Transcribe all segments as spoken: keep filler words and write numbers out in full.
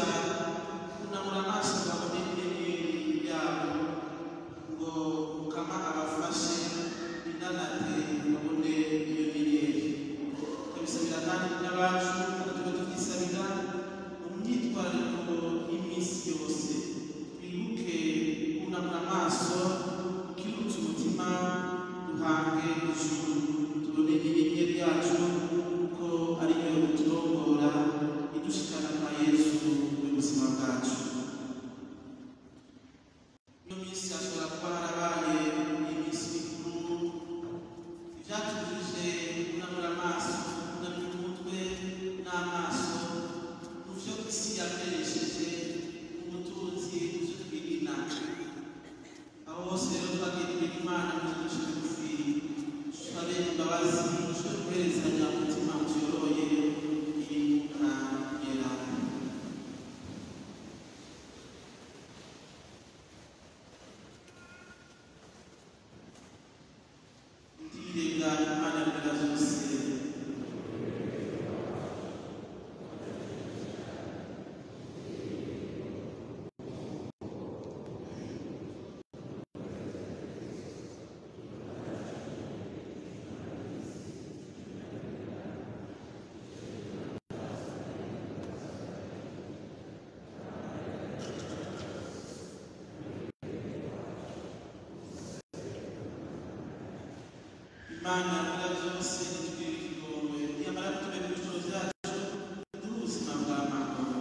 kunamura amaso babone inyenyeri yabo ngo Mukama abafashe inanate babone iyo nyenyeri. Tubisabira kandi n'abacu kandi tube tubyisabira mu myitwarire y'iminsi yose. Twibuke kunamura amaso ukibutsa umutima duhange ijuru tubone inyenyeri yacu kuko ariyo iturongora idushikana kwa Yesu mu buzima bwacu. Ino minsi hashobora kuba harabaye iminsi mikuru ivyatujije kunamura amaso kunamura umutwe n'amaso mu vyo isi yakoresheje umutunzi ivyo twigina. Aho hose rero twagiye twiga Imana mu gice bugufi turabe imbabazi dushobore guherezanya umutima utuyoroye iyibuka yerana. Ndirenga Imana mbere zose Imana mbere zose nitugirire ikigongwe niyamara kutubera ibicuro vyacu duhe ubuzima bw'amahoro.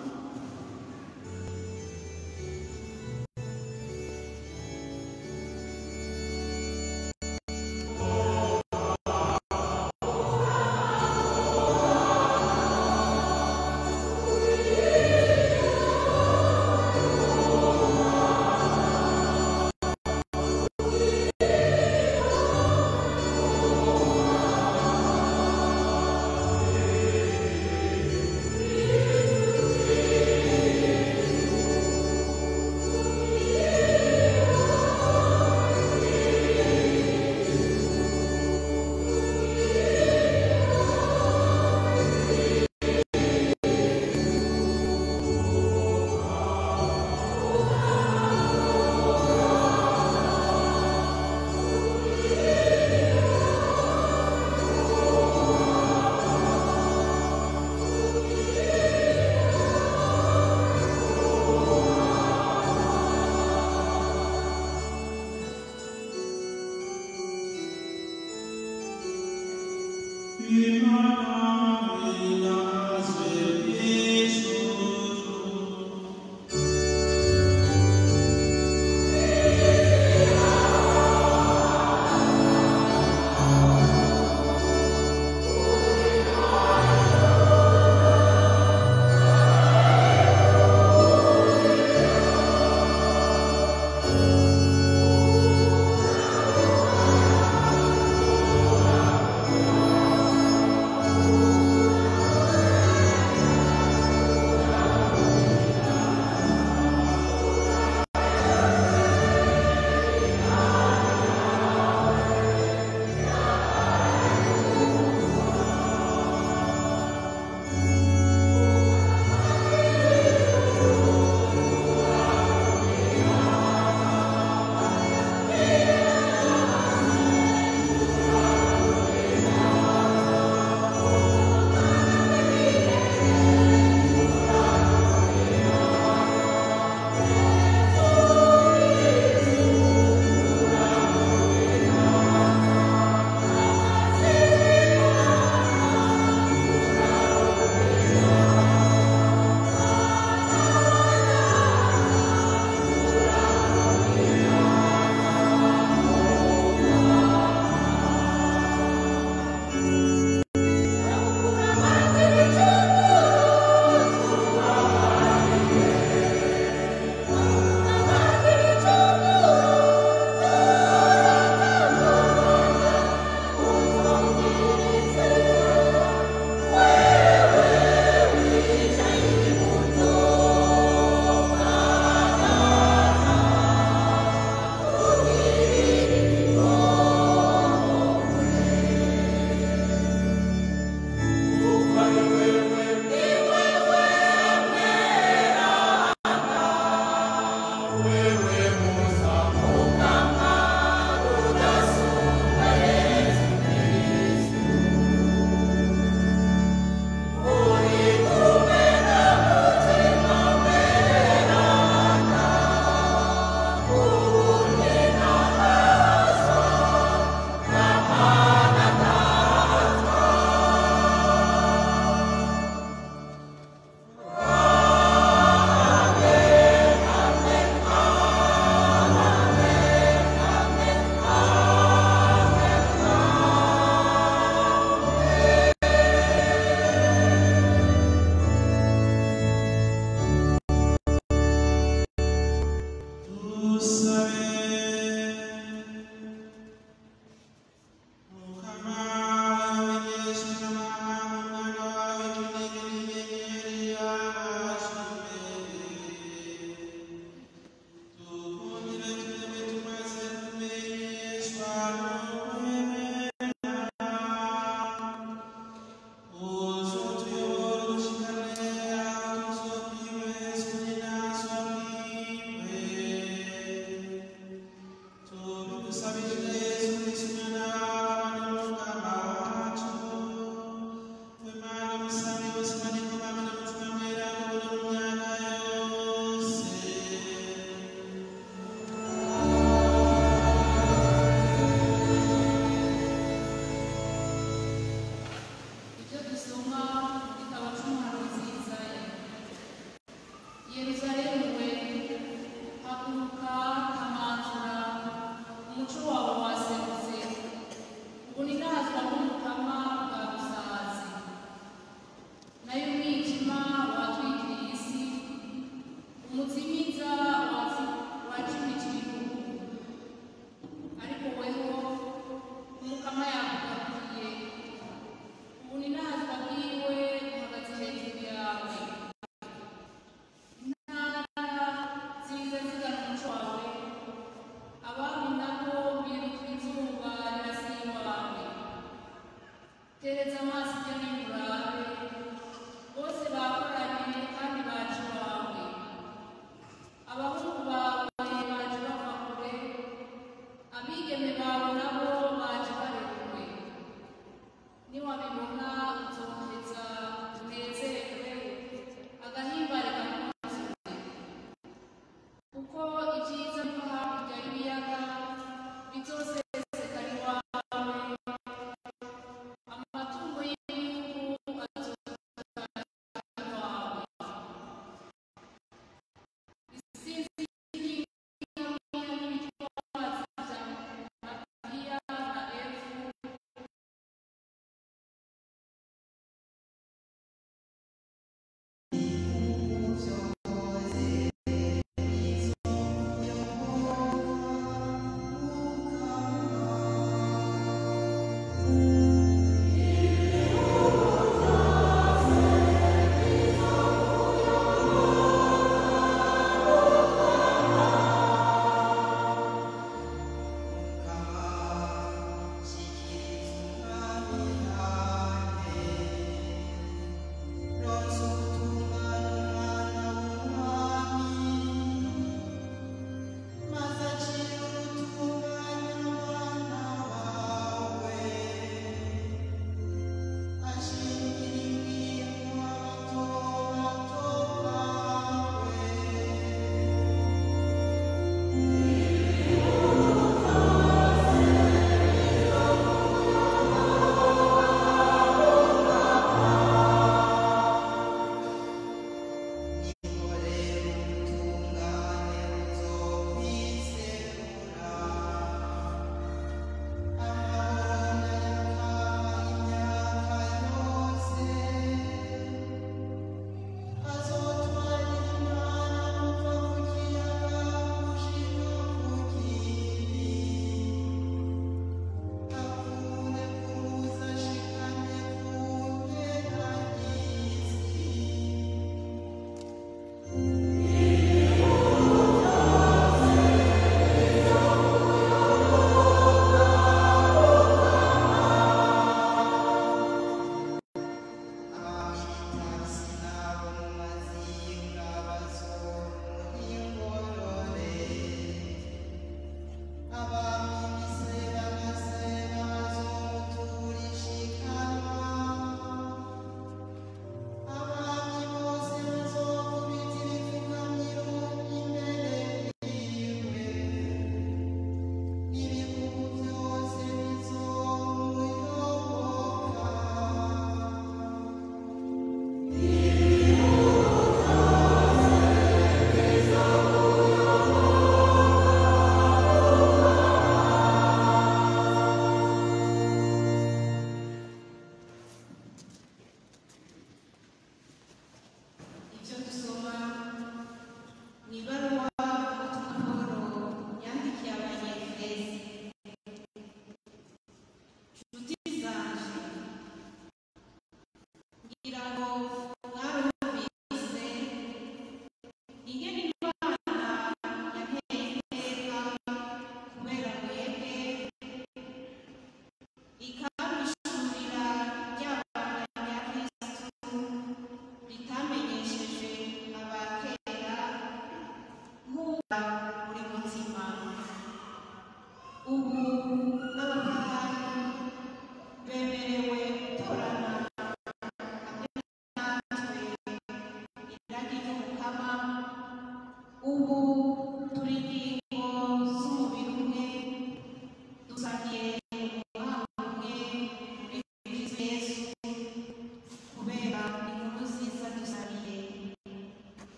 Maza chiro tunganya mwana wawe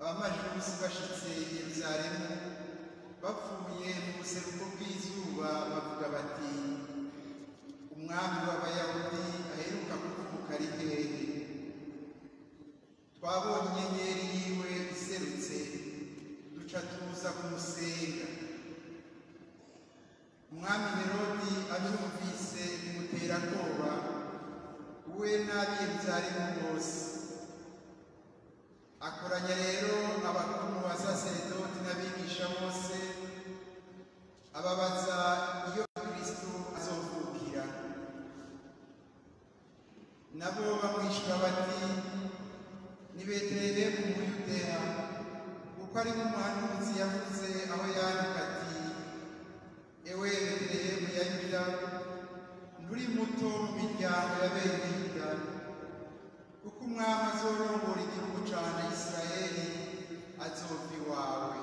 abamajusi bashitse i Yerusalemu bapfuye mu buseruko bw'izuba bavuga bati umwami w'abayahudi aheruka kuvuka ari hehe? Twabonye inyenyeri yiwe iserutse duca tuza kumusenga. Umwami Herodi abyumvise bimutera ubwoba, we n'ab'i Yerusalemu bose. Akoranya rero abakuru b'abasaseredoti n'abigisha bose, ababaza iyo Kristo azovukira. Nabo bamwishura bati ni Betelehemu mu Yudeya, kuko ari nk'umuhanuzi yavuze aho yandika ati ewe Betelehemu ya Yuda, nturi muto mu miryango ya bene Yuda, kuko umwami azorongora igihugu cane Isirayeli azova iwawe.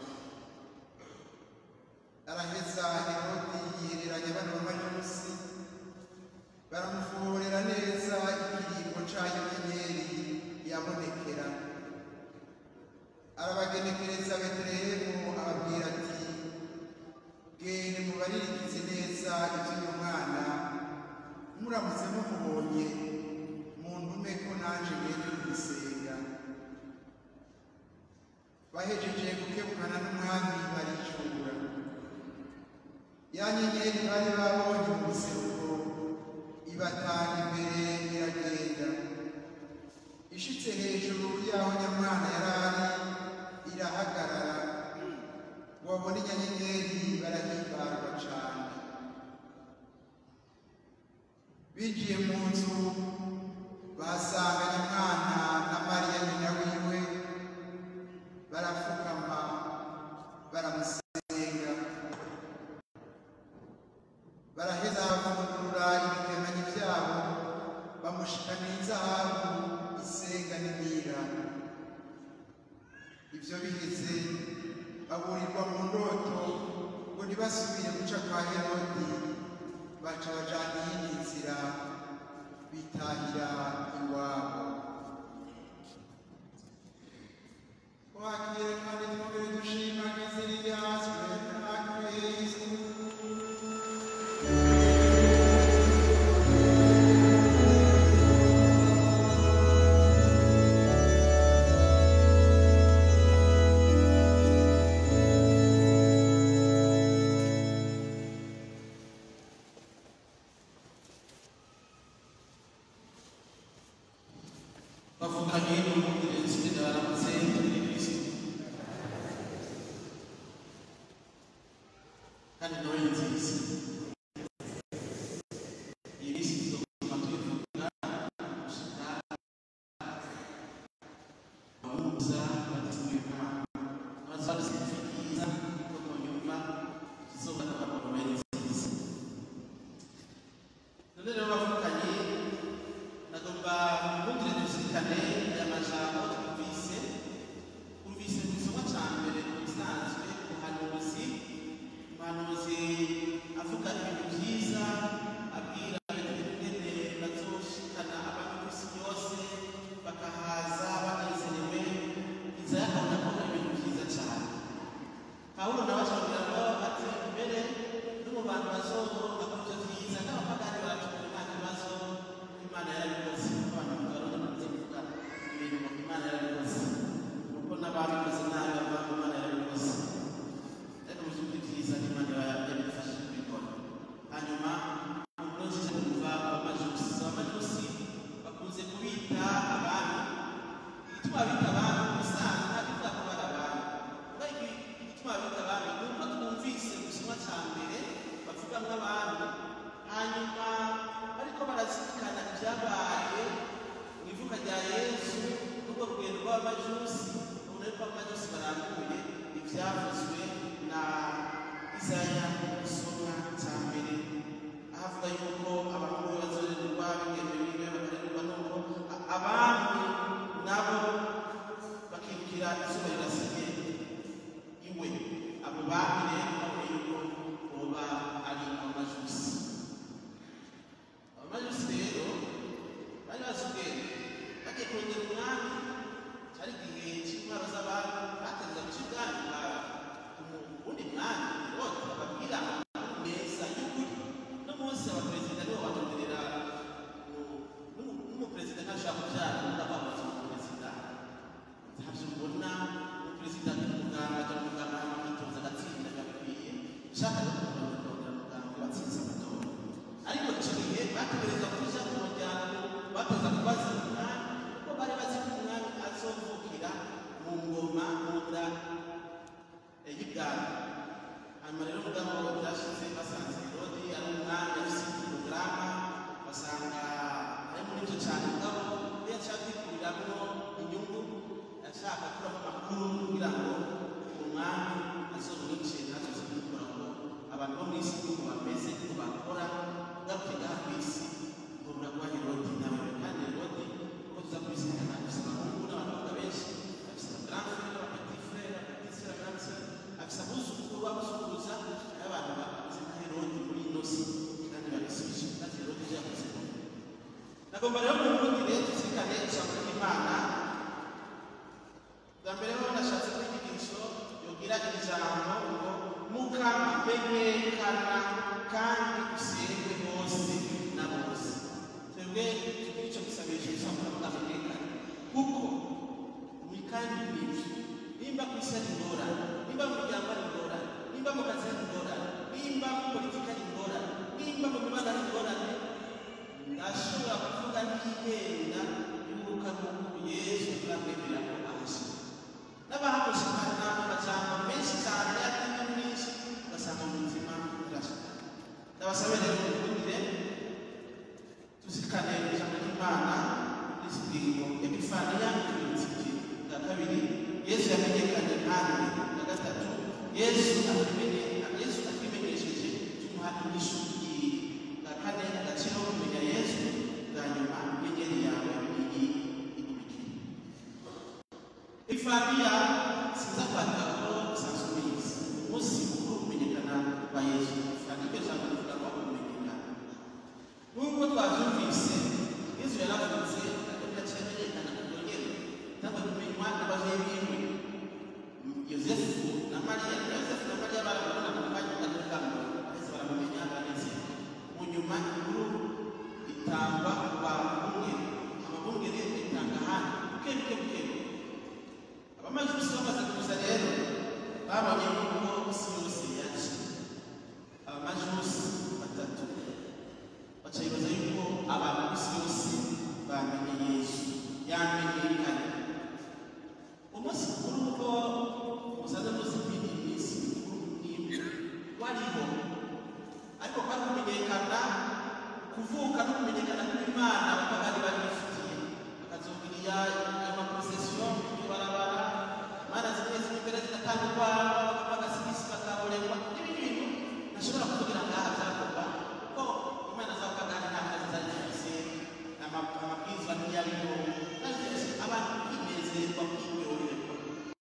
Araheza Herodi yihereranya bano b'amajusi, baramuforera neza ikiringo c'ayo nyenyeri yabonekera. Arabagenekereza Betelehemu ababwira ati gende mubaririkize neza ivy'uyu mwana, muramutse mumubonye muntume ko nanje ngende kumusenga. Bahejeje gukebukana n'umwami baricura. Ya nyenyeri bari babonye mu buseruko ibatanga imbere iragenda. Ishitse hejuru y'aho nyamwana yarari irahagarara. Wabona iya nyenyeri barahimbarwa cane. Binjiye mu nzu bahasanga nyamwana na Mariya nyina wiwe, barapfukama baramusenga. Baraheza bafungurura ibikemanyi vyabo, bamushikanira izahabu, isenga n'imira. Ivyo biheze baburirwa mu ndoto ngo ntibasubire guca kwa Herodi, baca bajana iyindi nzira bitahira iwabo. Twakire kandi twongere dushimagize iryazwe na Kristo. bavuganye n'umugenzi baramutse muri Kristo kandi nawe nziza. Iyi minsi tuzoguma twivuga gushika abahuza batumika bazabisikiza ko mu nyuma tuzoba n'abakomeye nziza. None rero bavuganye nagomba mubwire duzirikane aya majambo twumvise twumvise mu gisomwa ca mbere mu bisanzwe umuhanuzi umuhanuzi avuga ibintu vyiza abwira ingene bazoshikana abantu kw'isi yose bakahaza banezerewe. Izaya akabona ko ari ibintu vyiza cane. Pawulo nawe acabwira ngo ati mbere no mu bantu bazoronka kuvyo vyiza n'abapagani baratubwira nta kibazo, Imana yarabikoze. Abantu baronka bamaze kuvuga ibintu Imana yarabikoze, kuko n'ababikoze nabi bavuga Imana yarabikoze. Ariko mu vy'ukuri vyiza Imana yabifashije kubikora. Hanyuma umuronzi kumva abamajusi abamajusi bakunze kubita abantu. Igituma bita abantu musanzwe nta kivuga ko bari abantu. Ariko igituma bita abantu ni uko twumvise mu gisomwa ca mbere bavuga nk'abantu, hanyuma bariko barazirikana ivyabaye mu ivuka rya Yesu n'urwo rugendo rw'abamajusi. Ubona yuko abamajusi barambuye ivyavuzwe na Izaya mu gisomwa ca mbere, aho avuga yuko abahungu bazorererwa bigeme biwe bakarererwa n'uko abandi nabo bakirukira izuba rirasiye iwe. Abo bandi rero babona yuko boba ari abamajusi. Abamajusi rero bari bazi ubwenge, bagiye kurondera umwami, cari igihe c'intwaro z'abami ngo umwami azomwicira azomukura ngo abantu bo mu isi uko bameze uko bakora gapega ku isi ngo buragwa Herodi nawe kandi Herodi uko tuza kubisikana afise abahungu n'abakobwa benshi afise grand frère petit frère petit frère grand frère afise abuzukuru babuzukuruza abantu bakoze nka Herodi muri ino si kandi babisibije kandi Herodi yakoze nagomba rero mu Burundi rero tuzirikane ijambo ry'Imana bwa mbere ho nashatse kwigisho yogira ijambo ngo mukamenyekana kandi usenge bose na bose twebwe tugira icyo gisabisho ijambo mukamenyekana kuko muri kandi n'ibyo nimba ku isi ari ingorane nimba mu muryango ari ingorane nimba mu kazi ari ingorane nimba mu politika ari ingorane nimba mu mibano ari ingorane ndashobora kuvuga n'ihenda y'uruka rw'uko Yesu aramwemerera ko ahashe n'abahamushikana amajambo menshi cyane yatumye mwinshi ugasanga mu mutima birashika ndabasabe rero mukundire tuzirikane ijambo ry'Imana n'isigingo Epifaniya y'ibitsiki bwa kabiri Yesu yamenyekanye kandi na gatatu Yesu atwimenye Yesu atwimenyesheje tumuha inyishu yiyi bwa kane agaciro ko kumenya Yesu bwa nyuma inyenyeri yawe iyi igumikira Epifaniya sinza kwandika ko usanzwe ubizi umunsi mukuru kumenyekana kwa Yesu kandi ibyo jambo rivuga ko kumenyekana nubwo twabyumvise Yesu yaravutse kandi yacimenyekana kugonyera ntabwo kumenywa n'abavyeyi biwe Yosefu na Mariya Yosefu na Mariya barabona mu mwanya w'agakambo ndetse baramumenya baneze mu nyuma inkuru itangwa kwa bumwe ababungere itanga hano buke buke buke abamajusi bamaze kuza rero babonye ko isi yose yaje abamajusi batatu bacayibaza yuko abantu isi yose bamenye Yesu yamenyekanye umunsi mukuru uko musaza muzi kwindi iminsi mikuru n'imwe wariho ariko kandi kumenyekana kuvuka no kumenyekana kw'Imana abapagani bari bifitiye bakazogiriya amaprocession y'barabara Imana zimwe z'imbere zigatangwa bagasigisi bakaboregwa n'ibindi bintu nashobora kuvugira ngaha byakorwa kuko Imana z'abapagani nta kazi zari zifise amabwizwa ntiyariho abantu kwinezerwa kwiryoherwa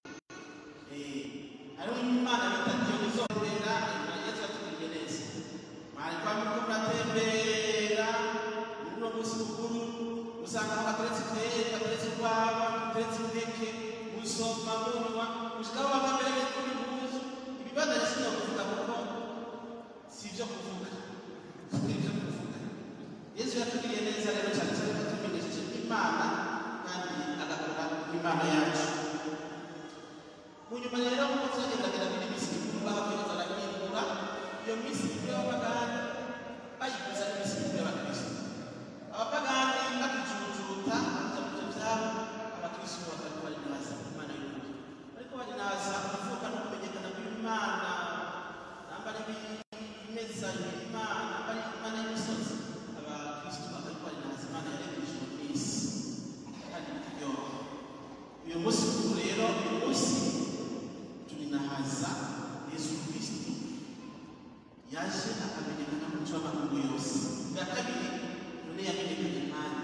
hariho Imana bita Diyonizo rera Yesu atubwiye neza mwari kwa muriko muratembera muno musi mukuru usanga aho bateretse ifere bateretse urwagwa bateretse impeke musoma munywa mushikaho bambabereye kuri impuzu ibibazo yasinya kuvuga kuko si ibyo kuvuga si ibyo kuvuga Yesu yatubwiye neza rero cyane cyane ko tumenyesheje Imana kandi agakora Imana yacu mu nyuma rero uko tuzagendagera muri misi mikuru bahakwiriza barahindura iyo misi mikuru y'abapagani bayiguza n'imisi mikuru y'abakristo abapagani bakijujuta baja mu byo byabo abakristo bakariko bari naza Imana y'ukuri bariko bari naza kuvuka no kumenyekana kw'Imana namba n'ibimeza y'Imana namba n'Imana y'imisozi abakristo bakariko bari naza Imana yaremeje mu misi kandi kiryoha uyu munsi mukuru rero uyu munsi tuninahaza Yesu Kristo yaje akamenyekana mu muco w'amakungu yose bwa kabiri none yamenyekanye kandi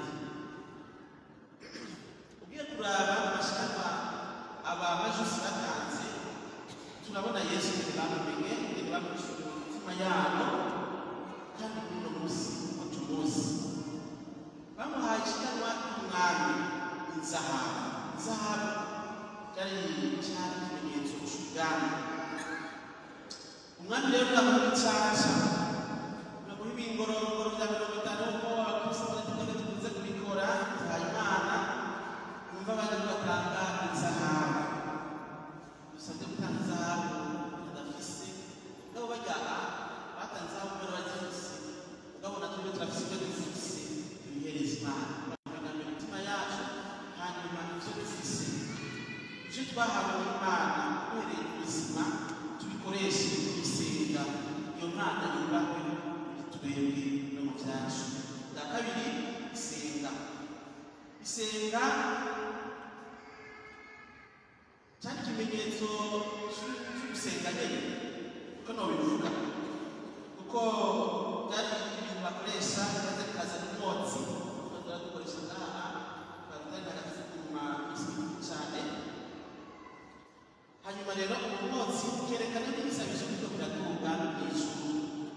ugiye kuraba amashyaka aba majusi batanze turabona Yesu bamumenye ndetse bamushyize mu mitima yabo kandi kuri uno munsi uko tumuzi bamuhaye ikiganwa cy'umwami inzahabu inzahabu cyari cyari ikimenyetso cy'ubwami umwami rero namuha icyasha namuha ibingorongoro bya mirongo itanu uko abakristo bari tukunze kubikora Imana numva bari batanga inzahabu dusabye gutanga inzahabu badafise ngabo bajyana batanze inzahabu mbere bazifise ngabo natwe turafise ibyo dufise tubihereza Imana bakagana imitima yacu hanyuma ibyo dufise ibyo twahawe n'Imana uhereye ku buzima tubikoreshe tubisenga iyo Mana yubahwe muri twebwe no mu byacu bwa kabiri isenga isenga cyane ikimenyetso cy'ugusenga nyine kuko ntibivuga kuko byari ibintu bakoresha maze bikaza n'umwotsi bakaba dukoresha ngaha bakaba bari kuma isi cyane hanyuma rero uwo mwotsi ukerekana n'ibisabisho byo biraduga n'ijuru.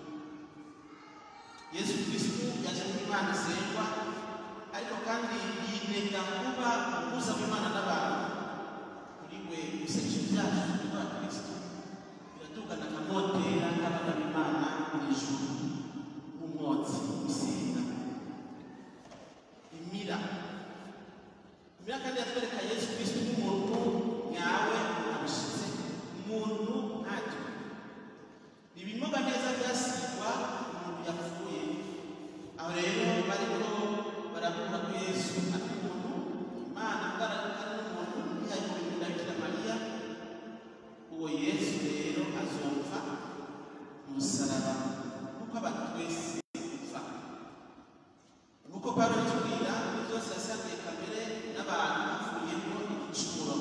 Yesu Kristo yaje mu Imana isengwa ariko kandi yinega kuba umuhuza w'Imana n'abantu kuri we ibisabisho byacu bya Kristo biradugana akamotera n'abana b'Imana mu ijuru nk'umwotsi usenga imira imira kandi yatwereka Yesu Kristo nk'umuntu nyawe abishyize umuntu ntacyo ibimuga neza byasigwa umuntu yapfuye. Aho rero bariko baravuga ko Yesu ari umuntu Imana agaragara n'umuntu yagiye na Bikira Mariya. Uwo Yesu rero azumva umusaraba kuko abantu twese dupfa nk'uko Pawulo atubwira byose yasangiye kamere n'abantu bavuyemo igicumuro.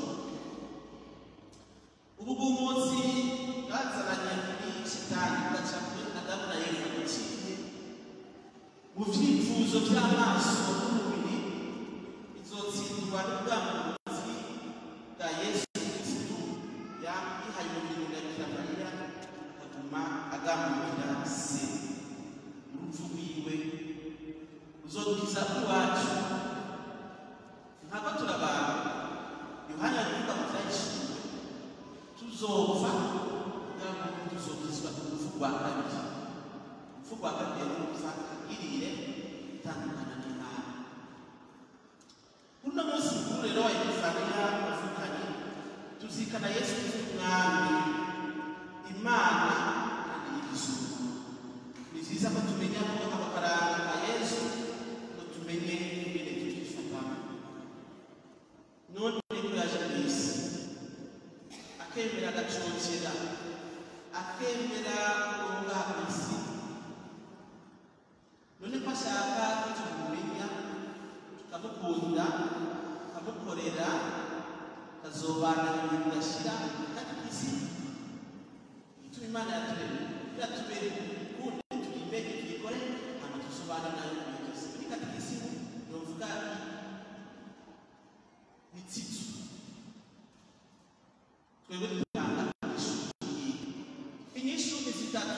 Ubu bw'umunsi bwazananye muri Shitani bugaca kuri Adamu na Eva biciye mu byifuzo by'amaso n'umubiri bizotsindwa n'ubwambuzi bwa Yesu Kristo yihaye umubiri na Bikira Mariya akaguma agambukira se. Urupfu rwiwe ruzodukiza iwacu nk'ako turabana. Yohana aravuga mu byahishuriwe tuzopfa kugira ngo tuzokizwa urupfu rwa kabiri. Urupfu rwa kabiri ni urupfa irire itandukana n'Imana. Uno munsi mukuru rero wa Epifaniya wavukanye tuzikana Yesu Kristo umwami Imana kandi y'igisubizo. Ni byiza ko tumenya ko amafaranga ka Yesu ngo tumenye ibintu tukifatamo. None ko yaje mu isi akemera agacokera akemera kuronga ku isi. None ko ashaka ko tumumenya tukamukunda tukamukorera kazobana ibintu bidashira kandi ku isi. Ituma Imana yaturemye iratubere ukunde tuyimenye tuyikore hama tusobana nayo byose. Muri katekisimu novuga bitsitsu twebwe dutanga inyishu zitatu.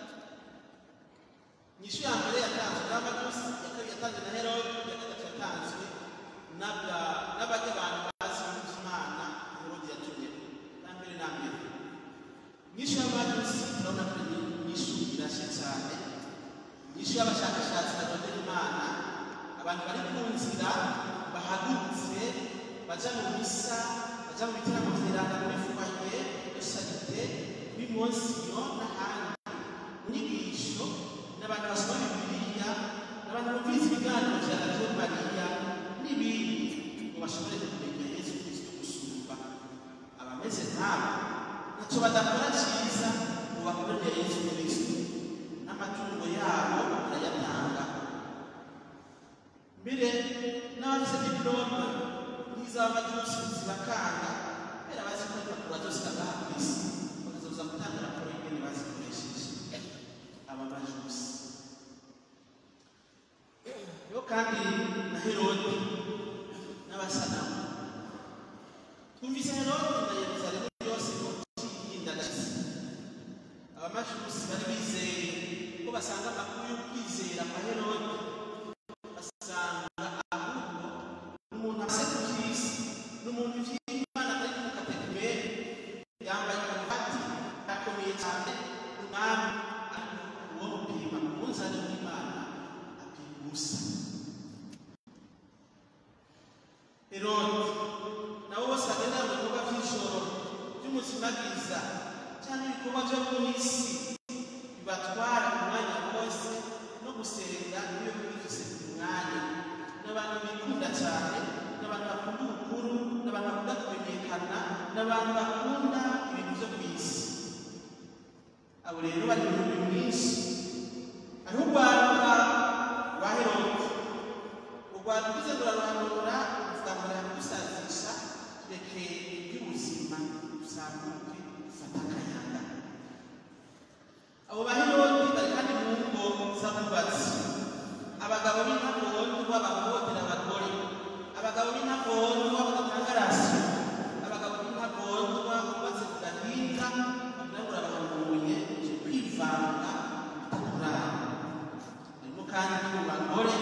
Inyishu ya mbere yatanzwe n'Abajusi, ya kabiri yatanzwe na Herode, ya gatatu yatanzwe n'abajya abantu bazi Imana Herode yatumye. Na mbere na mbere inyishu y'Abajusi turabona ko ni inyishu irashye cyane. Inyishu y'abashakashatsi barondera Imana, abantu bari ku nzira bahagurutse baja mu misa baja mu bitaramo vyeranda muri fumaye esharite b'imonsiyo n'ahandi mu nyigisho n'abantu basoma Bibiliya n'abantu bumvise ibiganiro vya Radio Mariya n'ibindi ngo bashobore kumenya Yesu Kristo gusumba. Abameze nk'abo ntacyo badakora cyiza ngo bakorere Yesu Kristo n'amatungo yabo barayatanga. Mbere n'abafise diplome n'iz'Abajusi zibakanga kubera bazi ko impapuro zose bagaha ku isi bakazoza gutanga raporo y'ingene bazikoresheje aba Bajusi. Yo kandi na Herode n'abasanamu twumvise Herode na Yerusalemu yose y'indagasi. Abajusi bari bizeye ko basanga amakuru yo kwizera kwa Herode basanga ahubwo n'umuntu amaze kubyisi n'umuntu vy'Imana atari mu kategori yambaye karuvati akomeye cyane umwami uwo mupima umunzani w'Imana apima ubusa. Herode nabo bose bagenda mu bikorwa vy'ijoro by'umuzima bwiza cyane ibikorwa vyo mu isi bibatwara umwanya wose no gusenga niyo bifise umwanya. N'abantu bikunda cyane, n'abantu bakunda ubukuru, n'abantu bakunda kumenyekana, n'abantu bakunda ibintu vyo ku isi. Abo rero bari mu bintu byinshi. Hariho urwaruka rwa Herode. Urwaruka rwize ruraruhanura ruvuga ngo ruragusazisha tureke iby'ubuzima uzamuke ufata akayaga. Abo baherodi bari kandi mu ngo z'abubatsi, abagabo b'intagondwa bahohotera abagore, abagabo b'intagondwa badatangarasi, abagabo b'intagondwa bubatse ku gahinga bagira ngo urabahanuye uje kwivanga bitakuraho. Harimo kandi mu bagore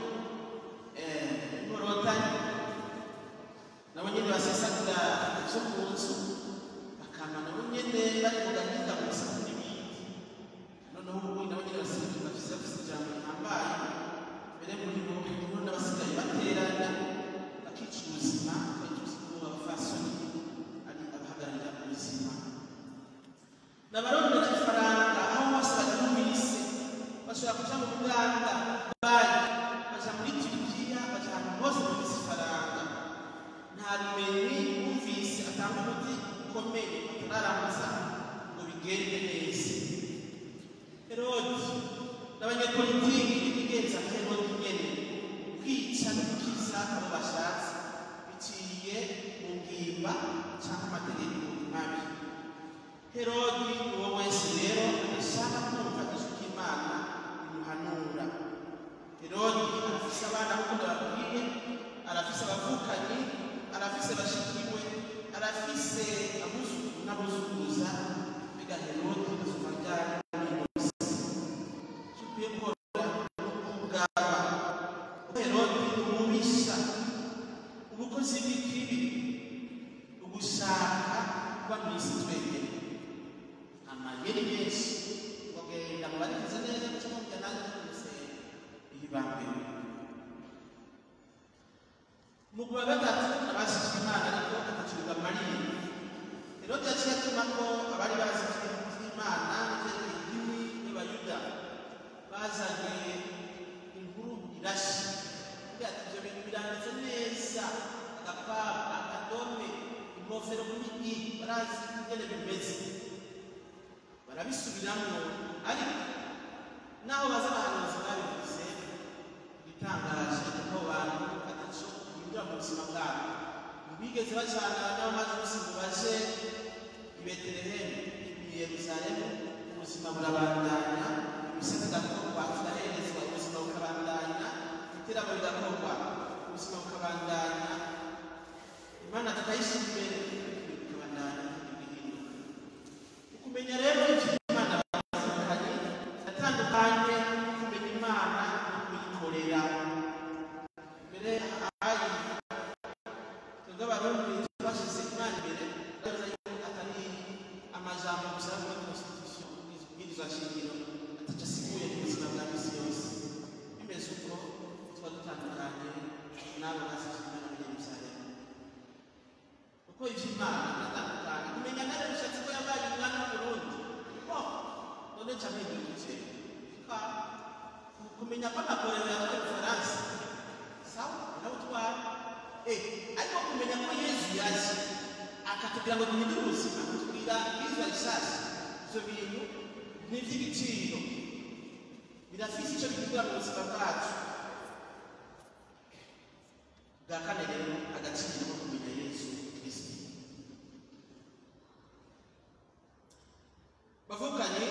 inkorotanye nabo nyene basesagura ivyo ku nzu, bakama nabo nyene bari mu gahinga gusa n'ibindi. Noneho ubu nabo nyene basigaye bafise bafise ijambo rihambaye, mbere muri bo harimo n'abasigaye baterana bakica ubuzima, bakica abafasoni ari abahagararira ubuzima. N'abarondera ifaranga aho bose baryumvise, bashobora kuja mu Buganda, Dubai, baja muri Turikiya, baja ahantu hose bafise ifaranga. Nta rumenyi bumvise atanga umuti ukomeye batararamutsa ngo bigende neza. Herodi n'abanyepolitiki bigenza nka Herodi nyene, kwica no gukiza abo bashatse biciye mu ngimba canke amategeko mabi. Herodi uwo wese rero adashaka kumva ijwi ry'Imana rimuhanura. Herodi arafise abana nk'uko ndababwiye, arafise abavukanyi, arafise bashikiwe, arafise abuzukuru n'abuzukuruza. Mbega Herodi azova ryari n'ibose kikwiye gukora ubwaba. Herodi ni umubisha, ubukozi bw'ikibi, ugushaka kuba mw'isi twenyene, amayeri menshi kugenda mubarikiza neza guca mubwira nanjye n'umusenge ihibambewe. Umugwi wa gatatu abashikira Imana ariko akacurwa Mariya. Herodi yaciye atuma ko abari bazi Imana n'ivyerekeye idini y'Abayuda bazanye inkuru irashe, kugira ati ivyo bintu biranditse neza, agapapa, akadome, inkofero muri i, barazi ingene bimeze, barabisubiramwo. Ariko naho baza abahanuzi babivuze, igitangaje nuko abantu bataco bahindura mu buzima bwabo. Ntibigeze bacana n'abamaze umunsi ngo baje i Betelehemu, i Yerusalemu, ubuzima burabandanya, ibisate bigakorwa, kiraherezwa, ubuzima bukabandanya, iterambere rigakorwa, ubuzima bukabandanya, Imana tukayishira imbere, bikabandanya bihinduka. Ukumenya rero ivyo Imana batandukanye, atandukanye kumenya Imana no kuyikorera. Mbere ayi twebwe abarundi twashize Imana imbere, ndabaza yuko atari amajambo gusa yo muri constitution n'ibwirizwa shingiro ataco asiguye mu buzima bwa misi yose. Bimeze uko tuba dutandukanye n'abo basize Imana muri Yerusalemu, kuko ivyo Imana biratandukanye. Kumenya nawe bishatse ko yabaye umwana w'Uburundi, none ca mpindukije kumenya ko nakorera mu Bufaransa, sawa nawe utwara ariko kumenya ko Yesu yaje akatubwira ngo duhindure ubuzima, akatubwira ibwirizwa rishasha, ivyo bintu ni ivy'igiciro, birafise ico bihindura mu buzima bwacu. Bwa kane rero agaciro ko kumenya Yesu Kristo. Bavukanye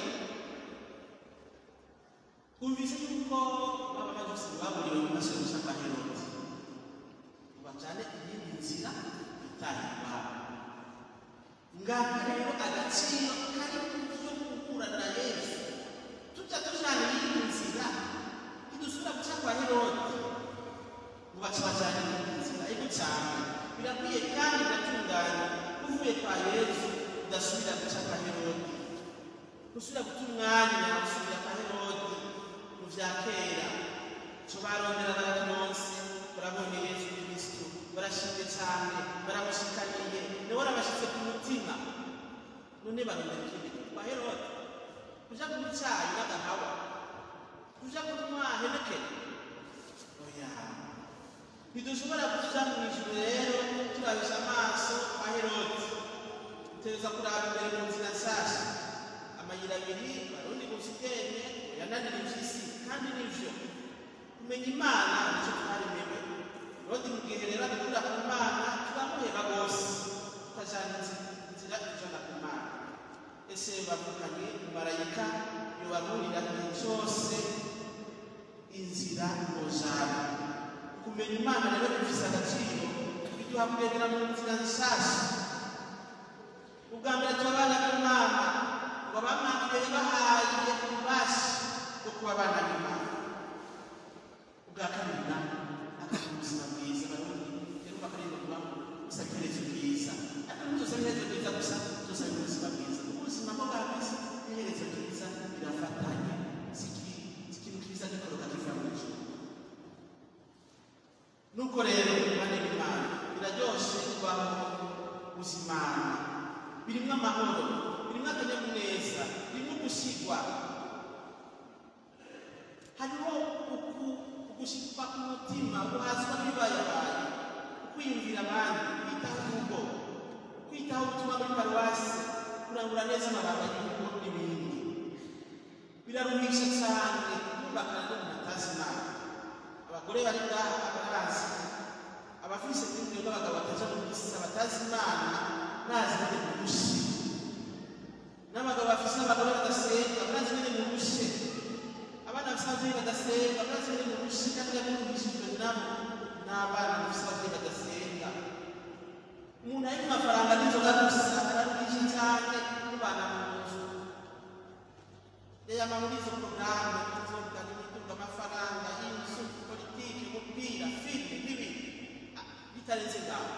twumvise yuko baba bajusi baburiwe mu maso y'ubushaka Herodi, ubacane iyindi nzira itaha iwabo. Ngaha rero agaciro kari kuvyo guhura na Yesu, tuja tujana iyindi nzira ntidusubira guca kwa Herodi ngo baca bajane iyindi nzira. Ariko cane birakwiye kandi biratunganye uvuye kwa Yesu udasubira guca kwa Herodi, usubira guta umwanya usubira kwa Herodi mu vya kera. Co barondera barakironse, barabonye Yesu Kristo, barashimye cane, baramushikaniye, niwe arabashitse ku mutima. None barondera ikindi kwa Herodi, kuja kunywa icayi n'agahawa, kuja kunywa henekene, oya. Ntidushobora kuja mw'ijuru rero turabisha amaso kwa Herodi, dutegerezwa kuraba imbere mu nzira nshasha. Amayira abiri barundi musigene yananira ivy'isi, kandi nivyo kumenya Imana nico twaremewe. Herodi mu gihe rero abikura ku Mana turamuheba gose, tukajana inzira ijana ku Mana. Ese bavuganye marayika yobaburira igihe cyose inzira mujana. Kumenya Imana rero bifise agaciro biduha kugendera mu nzira nshasha. Ubwa mbere turabana n'Imana ngo abamwakiriye bahaye ububasha bwo kuba abana b'Imana. Ubwa kabiri akagira ubuzima bwiza. Barundi rero bakarinda kuba usakirezo bwiza, ariko ntuzosabirizo bwiza gusa, tuzosabira ubuzima bwiza. Ubuzima bwo bwabwiza n'iherezo bwiza birafatanye, ikintu kiza gikoroka kiva mu ijuru. Nuko rero bane b'Imana biraryoshe kubaho ubuzimana, birimwo amahoro, birimwo akanyamuneza, birimwo gushigwa. Hariho ugushikwa ku mutima, guhazwa n'ibibayabaye, kwiyumvira abandi, kwitaho urugo, kwitaho ubutumwa muri paruwasi, kurangura neza amabanga y'ibigo n'ibindi. Biraruhisha cyane kubakana n'umuntu atazi Imana. Abagore bari ngaha abarazi, abafise kwinjira n'abagabo bataja mu misa batazi Imana, nazi bari mu rushe. N'abagabo bafise n'abagore badasenga, nazi bari mu rushe. Abana bafise abavyeyi badasenga, nazi bari mu rushe, kandi yabumvishijwe nabo n'abana bafise abavyeyi badasenga. Umuntu ari ku mafaranga n'inzoga gusa araruhisha cyane kubana mu nzu. Yama muri izo porogaramu, inzoga n'imitungo, amafaranga, inzu, politiki, umupira, filime n'ibindi bitarenze ngaho.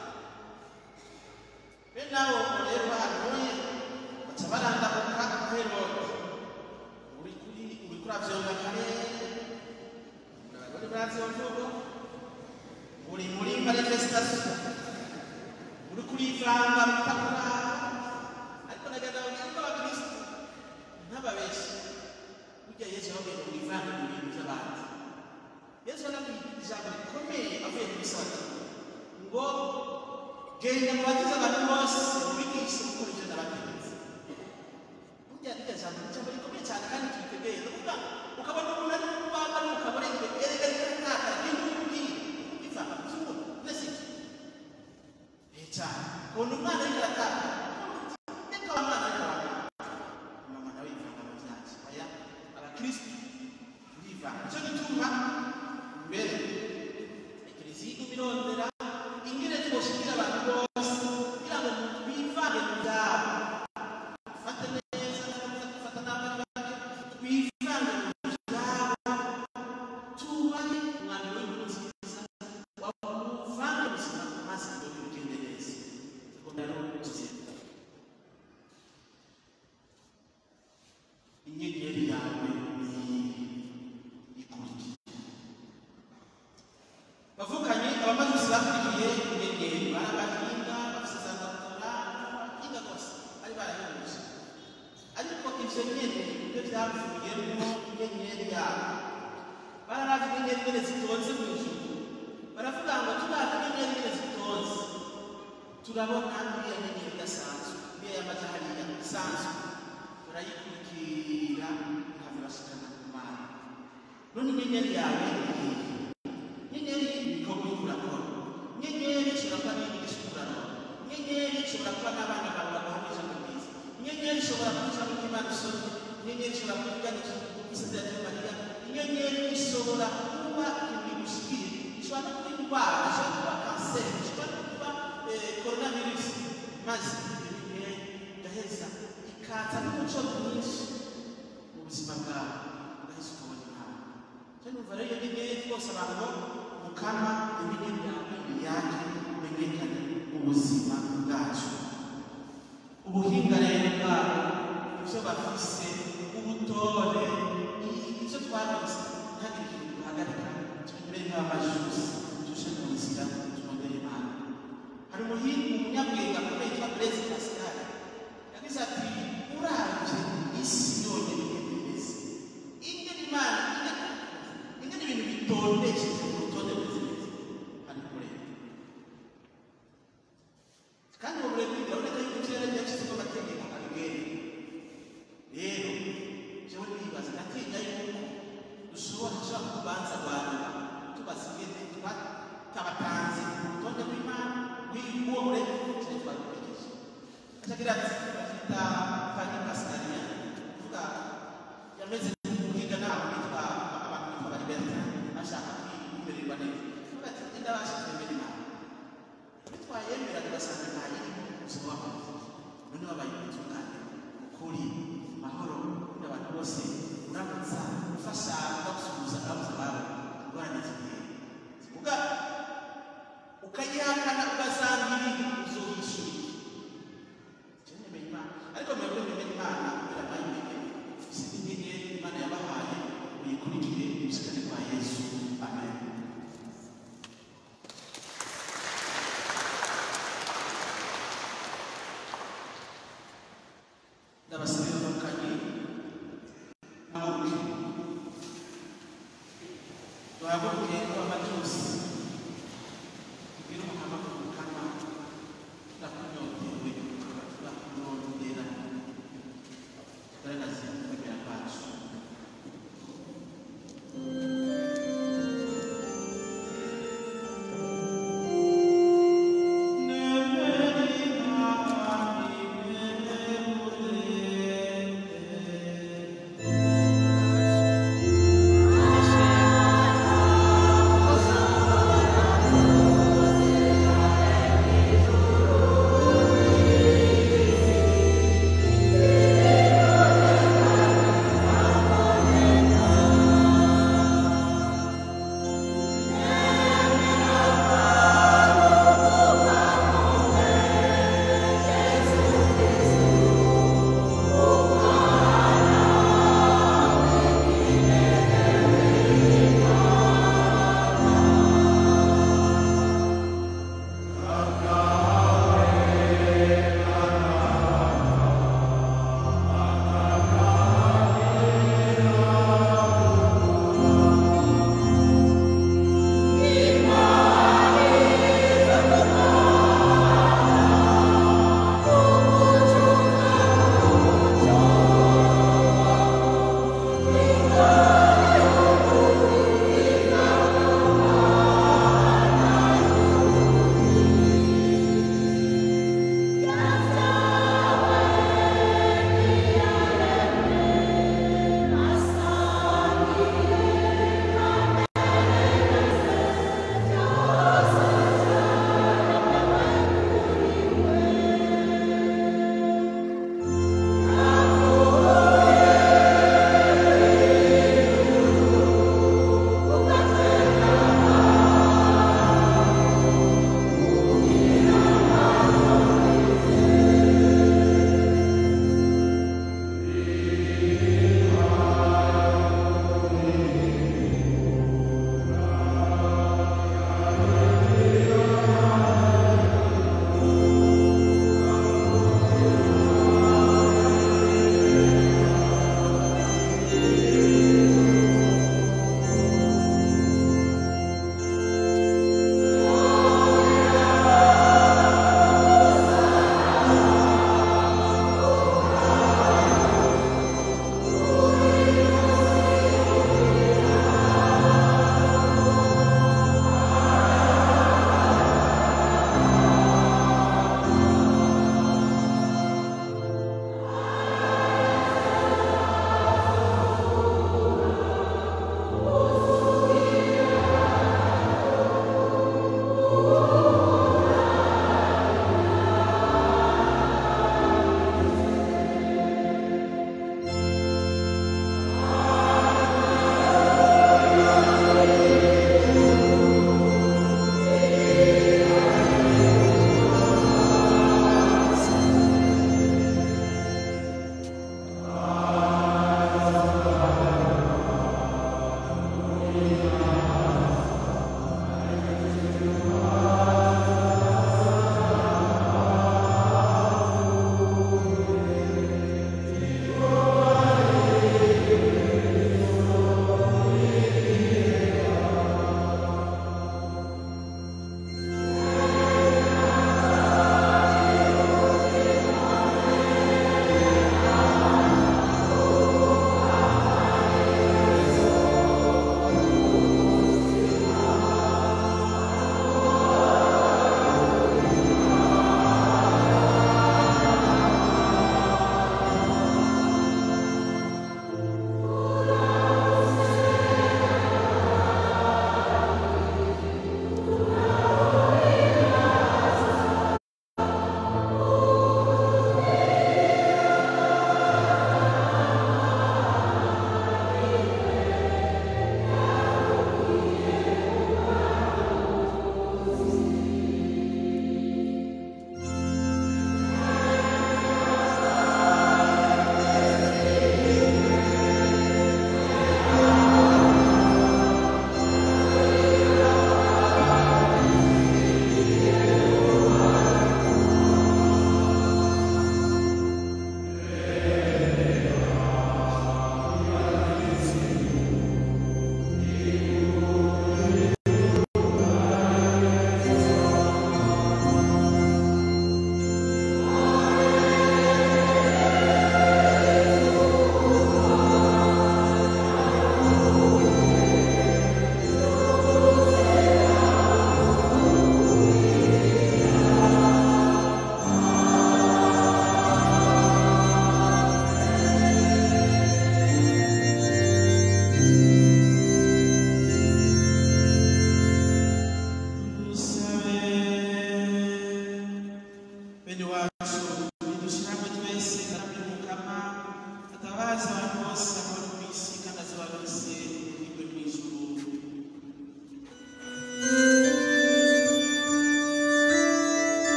Be nawe rero bahanuye baca barandabuka Herode. Uri kuri uri kuravyonga kare, uri baravyonga, uri muri manifestation, uri kurivanga bitakura. Ariko nagenda ngo abakristo ntababeshi. Burya Yesu yabwiye kurivanga mu bintu by'abandi. Yesu anabwiye ijambo rikomeye avuye ku Isaka ngo genda mubatize abantu bose mubigishe gukora ivyo nabategetse. Burya rya jambo ijambo rikomeye cyane kandi twitegereye. Nukuvuga ukabona umuntu ari mu Rwanda n'ukabona erega rikataka ry'ubugiye ivanga by'umuntu mbese iki cyane kubona umwana ariko arataka reka wa mwana ariko arataka mama nawe yivanga mu byacu. Aya abakristo turivanga, nicyo gituma mbere ekleziya iguma irondera ingene twoshikira abantu bose kugira ngo twivange mu byabo, dufate neza, dufata n'abandi bake, twivange mu byabo, tubahe umwambaro w'inkuru nziza, wavange ubuzima maze ngo bigende neza. Tukomera no kugenda inyenyeri yawe ikurikira. Bavukanye abamaze bakurikiye inyenyeri barabahinga bafise za doktora bahinga gusa ari barahindutse, ariko ivyo nyene nivyo vyavuyemwo inyenyeri yabo. Bararavye inyenyeri nyene zitonze mu ijuru, baravuga ngo turavye inyenyeri nyene zitonze turabona iriya nyenyeri idasanzwe, iriya yamaze hariya isanzwe, turayikurikira ihava ibashikana ku Mana. None inyenyeri yawe ihiye, inyenyeri ibikorwa uriko urakora, inyenyeri ishobora kuba n'inyigisho uriko urakora, inyenyeri ishobora kuba n'abana bawe baguha ijambo ryiza, inyenyeri ishobora kuba ijambo ry'Imana usomye, inyenyeri ishobora kuba iganisha isezerano rya Mariya, inyenyeri ishobora kuba ikintu bigushikiye, ishobora no kuba indwara, ishobora kuba kanseri, ishobora no kuba coronavirus, maze inyenyeri igaheza ikaza n'umuco mwinshi mu buzima bwawe, ugaheza ukabona Imana. Cyane umva rero iyo nyenyeri twose abantu mukama inyenyeri yawe yake imenyekane mu buzima bwacu. Ubuhinga rero bwabo ivyo bafise, ubutore, ivyo twaronse ntihagire ikintu duhagarika, tubimere nk'abamajusi, tuje mu nzira turondere Imana. Hari umuhinga umunyabwenge akomeye yitwa Blaise Pascal yagize ati uravye isi yonyene ingene imeze, ingene Imana ingene ibintu bitondesheje mu rutonde rw'izimeze hari kureba. Kandi ubu rero biraboneka yuko ikirere cyashyizweho amategeko abigena. Rero jewe nibaza ndatinya yuko dushobora dushobora kubanza rwanda tubasigaye tutabatanze ku rutonde rw'Imana rw'uwo murebe cyane twabikurikije. Acagira ati bita Fanny Pascalia uvuga yameze nk'umuhiga nawe witwa abantu bitwa Bariberta ashaka kwimererwa neza uvuga ati ndabasha kwemera Imana twayemera tugasanga ntayiri ubuzima w'abantu none wabaye ubutungane ukuri mahoro n'abantu bose uramutsa ufasha ugakusuhuza ababuze ababo ingorane zigiye zivuga ukayihakana ugasanga ibintu uzoyishyura icyo nemeye Imana ariko mwebwe mwemera Imana kubera mwayimenye ufite intege Imana yabahaye uyikurikire ubusikane bwa Yesu amen. Ndabasabira bakanye amuke duhaguruke abamajusi tubwire umuhama ku mukama ndakunyotewe turakunondera tugaragaze kwemera kwacu. Oh,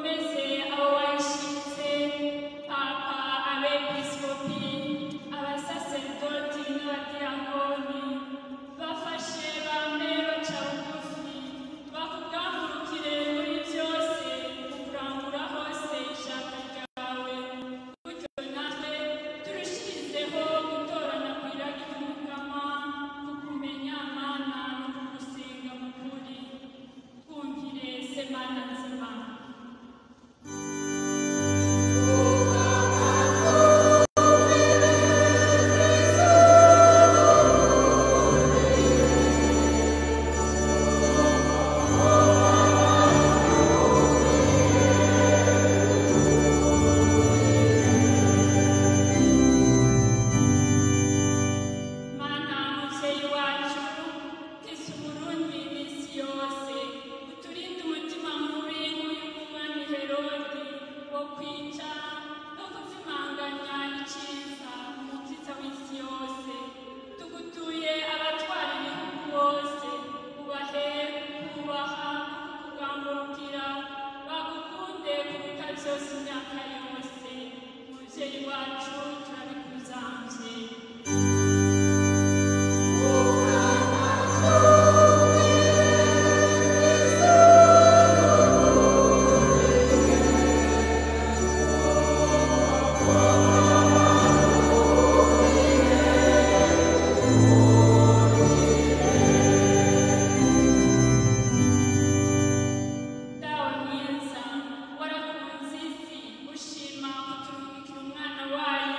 Dawe mwiza warakunze isi ushima kuturungikira umwana wayo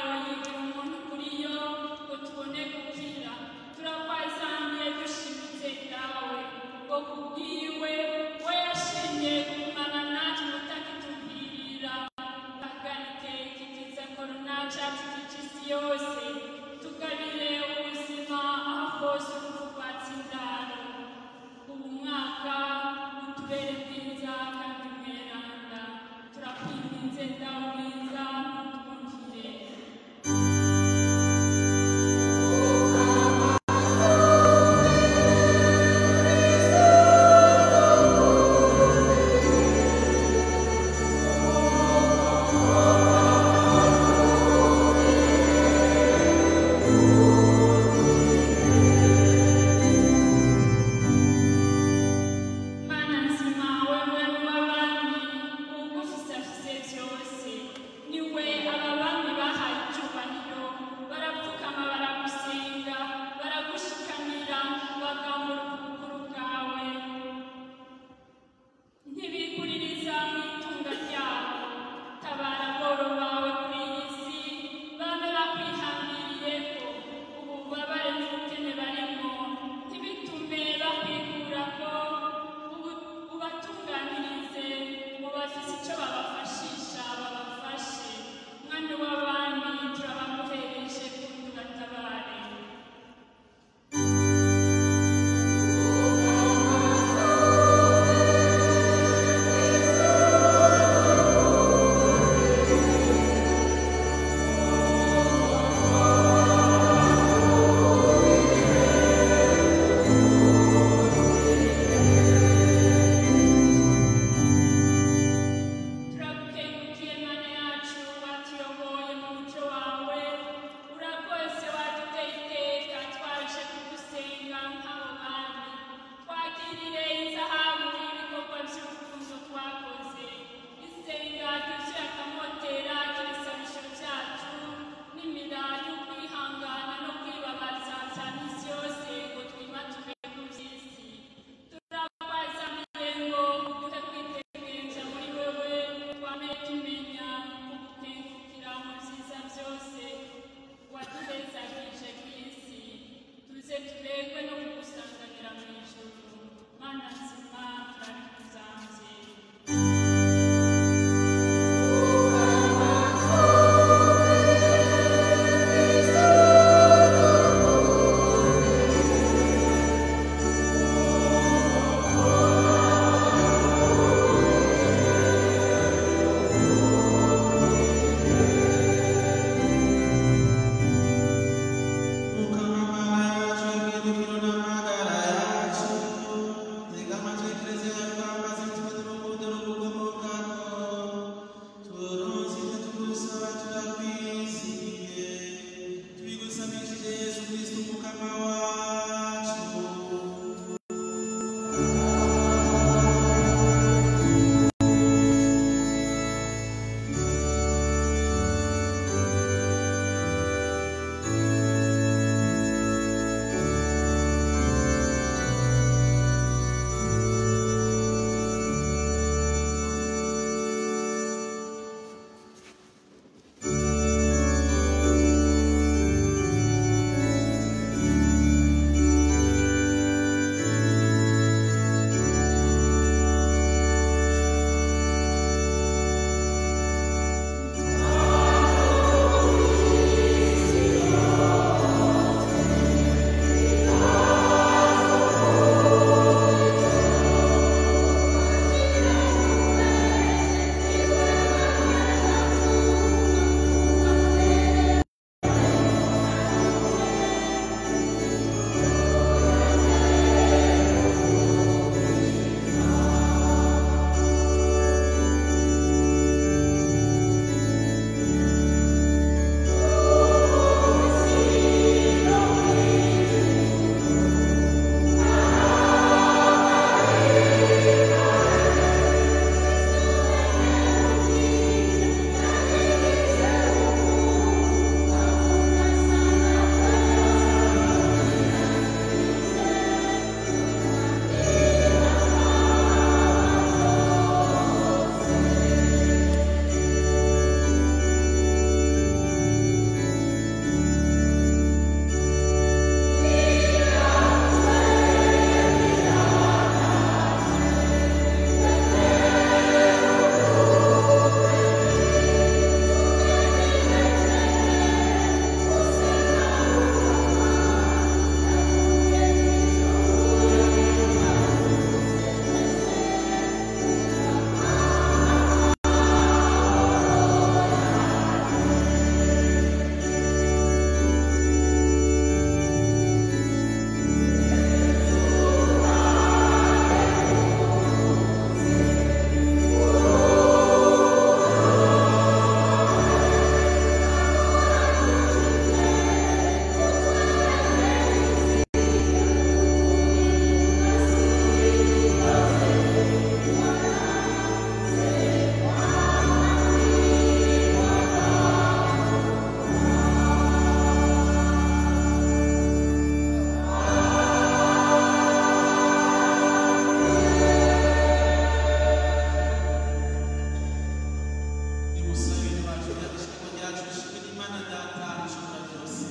ryacu rishimwe n'Imana Data ishobora byose.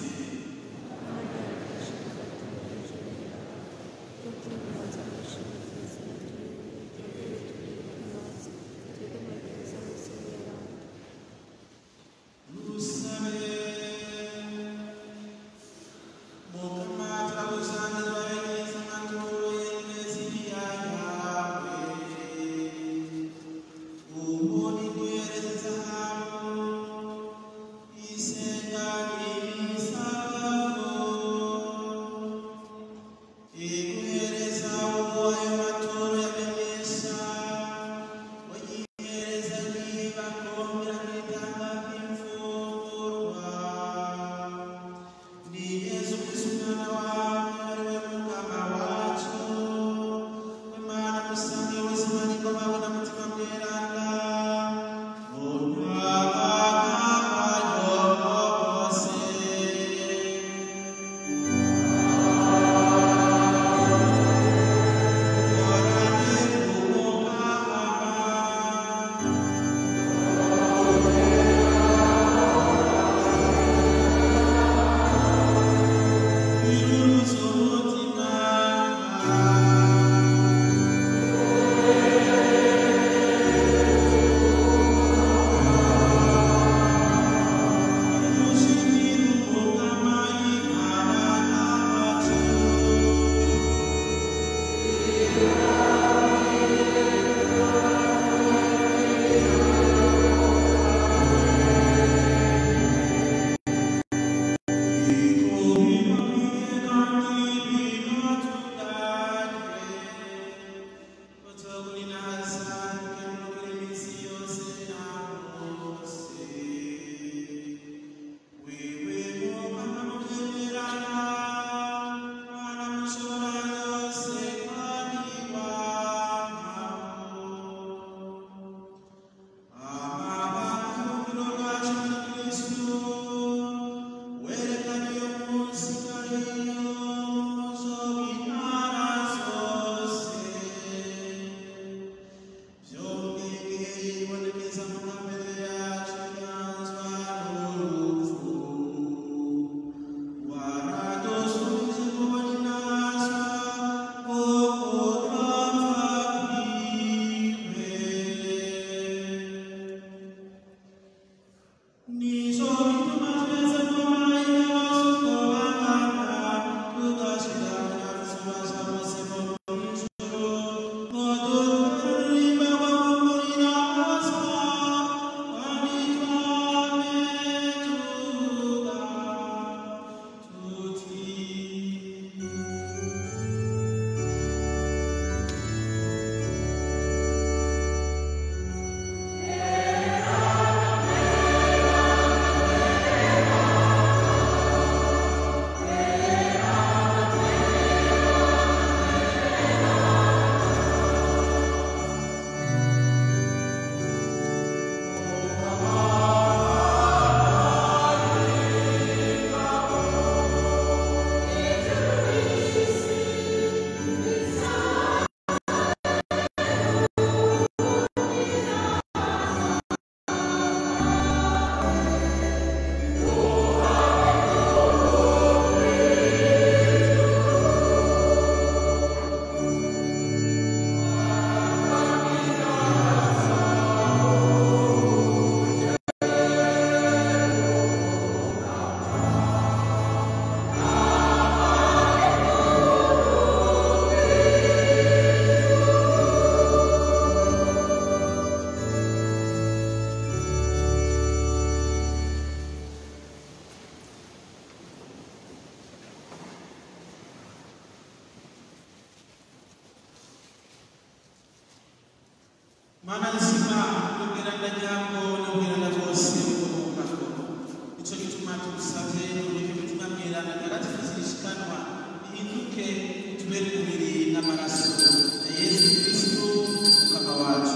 Mana nzima n'ubwiranda nyabwo n'ubwiranda bwose bukomokaho. Nicyo gituma tugusabye ureke imitima mweranda nyagatifu zishikanwa ihinduke tubere umubiri n'amaraso ya Yesu Kristo Mukama wacu.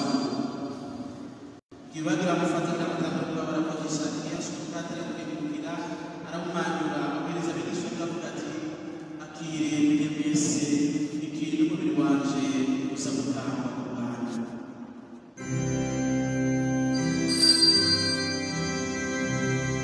Gibagira amafatanya batandukanye barakoresha iyacu tukatira kugemurira aramumanyura abereza abigisha akavuga ati akire muri mwese ikiri n'umubiri wanje uza gutangwa ku bantu. Thank you.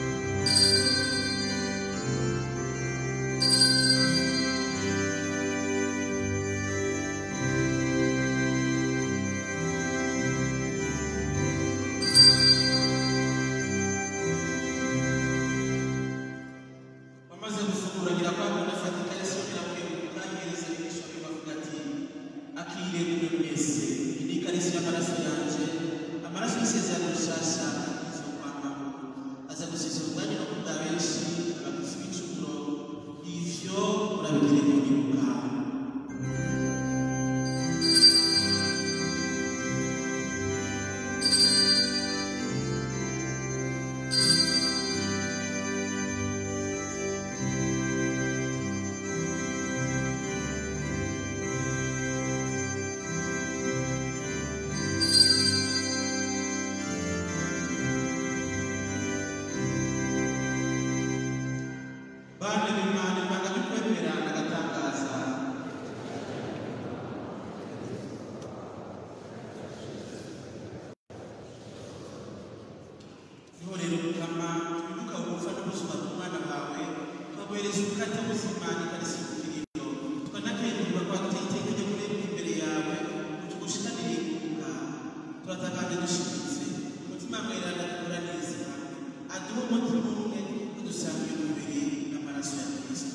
rero kama twibuka ubufata ubuzima bw'umwana wawe twaguhereza ubukate buzima n'ikarisikuriro tukanakengurirwa kwa guteka ryo muri imbere yawe utugushikanire inkunga turatakanje dushimitse umutima mweranda dukora neza aduhe umutima umwe udusangiye umubiri n'amaraso ya Kristo.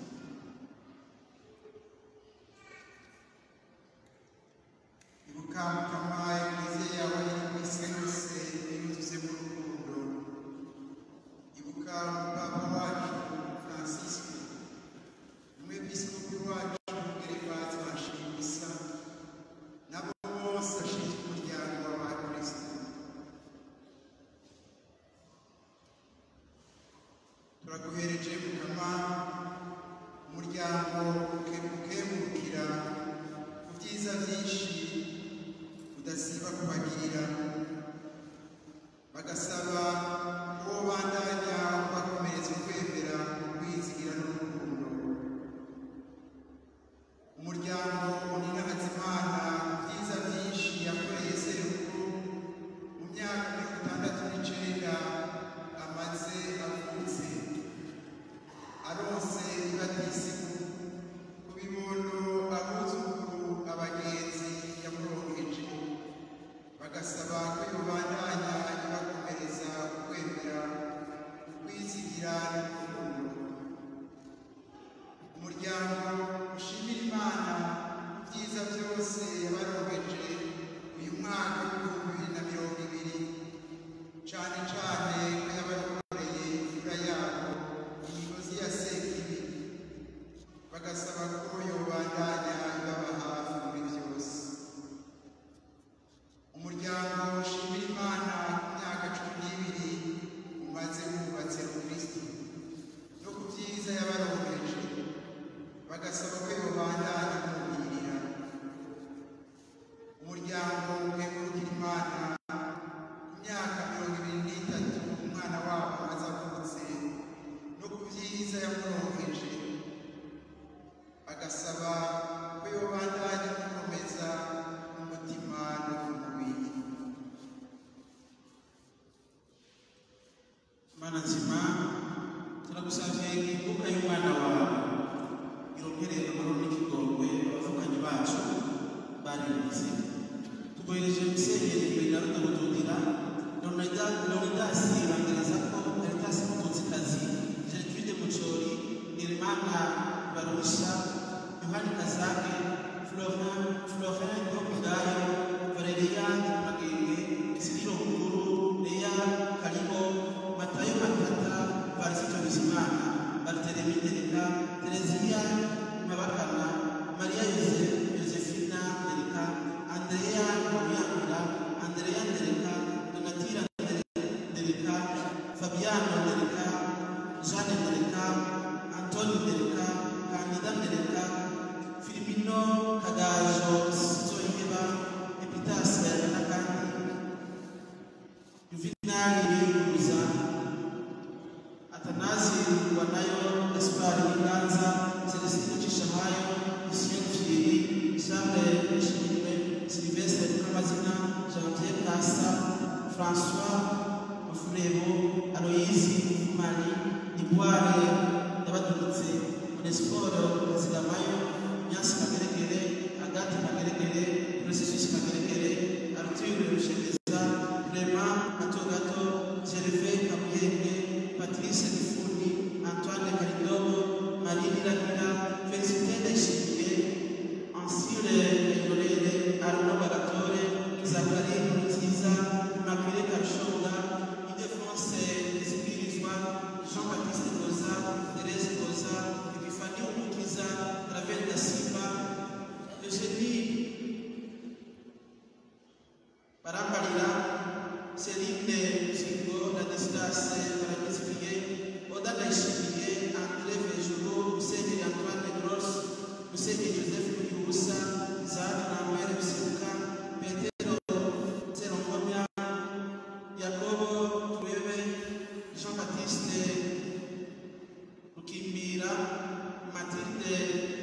ibuka mukama imize yawe y'isi yose yuzuze mu rukundo. ibuka umupapa wacu Francisco, umwepiskopi wacu Gervase Bashimisa, nabo bose bashinzwe umuryango w'abakristo. turaguhereje mukama umuryango ukemukira ku byiza byinshi udasiba kubagirira, bagasaba uwo bandanya bakomereza ukwemera kwizigira n'urukundo. umuryango unina Hazimana byiza byinshi yakoreye seruku mu myaka mirongo itandatu n'icenda amaze avutse, aronse ibatisimu ku bibondo abuzukuru abagenzi yamuronkeje, bagasaba ko yobandanya ibakomereza ukwemera ukwizigira n'urukundo. umuryango ushimira Imana ku byiza byose yabaronkeje uyu mwaka w'ibihumbi bibiri na mirongo ibiri, cane cane ko yabakoreye imfura yabo imigozi ya Sekibi, bagasaba ko yobandanya ibaba hafi muri byose. umuryango ushimira Imana ku myaka cumi n'ibiri umaze wubatse mu Kristo no ku byiza yabaronkeje, bagasaba ko yobandanya kumugirira. umuryango ukengurukira Imana ku myaka mirongo ibiri n'itatu umwana wabo amaze avutse no ku byiza yamuronkeje, agasaba ko yobandanya gukomeza umutima no ku mubiri. Mana nzima turagusavye imbuga y'umwana wawe irongereye amahoro n'ikigongwe abavukanyi bacu barinze, tugohereje musenyeri Bernardo Rudundira, Leonidas Ibangereza ko Caritas Mutunzikazi, Gertrude Mucori, Niremana Barusha, Yohani Kazake, Florent Florent Ndokudayo, Valeria Magenge, Isidiro Nkuru, Lea Karibo, Matayo Matata, Varisito Bizimana, Barthelemy Ndereka, Teresia Mabakana, Maria Jose Josefina Ndereka, Andrea Muyambira, Andrea Ndereka, Donatira Ndereka, Fabiano Ndereka, Jeanne Ndereka, Antonio Ndereka, Candida Ndereka, Filipino Kagajo Zoiheba, Epitas Nakandi, Juvenal Yuza, Athanasi Wanayo, Gaspar Iganza, Celestino Chishahayo, Lucien Fili, Charles Nishimwe, Sylvestre Kamazina, Jean-Pierre Kassa, François Mafurebo, Aloïsi Mani, Iboire Yabaturutse, Onesphore Zigamayo, Nyasi Mageregere, Agathe Mageregere, Processus Mageregere, Arthur Rushemeza, Clément Matogato, Gervais Kabuyenge, Patrice Nifuni, Antoine Karidogo, Marie Niragira, Félicité Ndayishimiye, Ancile Yorere, Arnaud Bagatore, Zacharie Nkurunziza, Immaculée Karushonga, Ildefonse Zibirizwa, Jean-Baptiste Goza, Thérèse Goza, Epiphanie Umukiza, Ravel da Silva, Eugénie Barambarira, Céline Zingo, Ladislas Baramizpiye, Oda Ndayishimiye, André Vejuro, Musenyeri Antoine Gross, Musenyeri Joseph Muyubusa, Isaac Namuel Biseruka, Petero Serongomya, Yakobo Twebe, Jean-Baptiste Rukimbira, Mathilde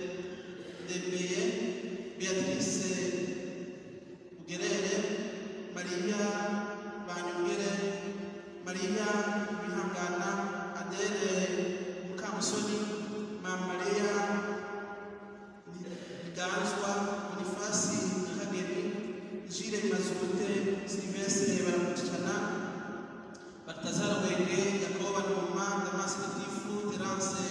Debeye, Beatrice Ugerere, Maria Banyugere, Maria Paruwase